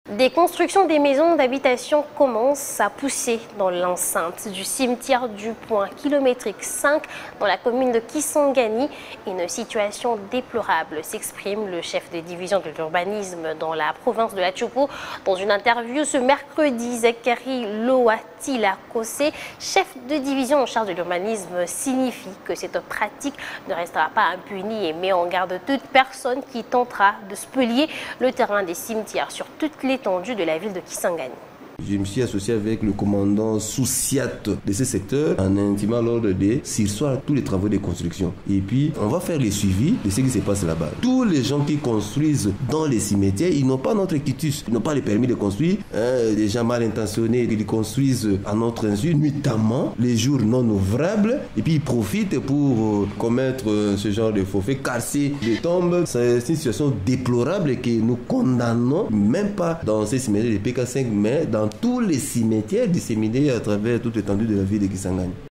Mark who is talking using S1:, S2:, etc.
S1: Des constructions des maisons d'habitation commencent à pousser dans l'enceinte du cimetière du Point kilométrique 5 dans la commune de Kisangani. Une situation déplorable, s'exprime le chef de division de l'urbanisme dans la province de l'Atiopo. Dans une interview ce mercredi, Zakari Loatila Kose, chef de division en charge de l'urbanisme, signifie que cette pratique ne restera pas impunie et met en garde toute personne qui tentera de spolier le terrain des cimetières sur toutes les étendue de la ville de Kisangani.
S2: Je me suis associé avec le commandant sous-SIAT de ce secteur en intimant l'ordre de surseoir tous les travaux de construction. Et puis, on va faire les suivis de ce qui se passe là-bas. Tous les gens qui construisent dans les cimetières, ils n'ont pas notre quitus, ils n'ont pas le permis de construire. Des gens mal intentionnés, ils construisent à notre insu, notamment les jours non ouvrables. Et puis, ils profitent pour commettre ce genre de faux faits, casser les tombes. C'est une situation déplorable que nous condamnons, même pas dans ces cimetières de PK5, mais dans tous les cimetières disséminés à travers toute l'étendue de la ville de Kisangani.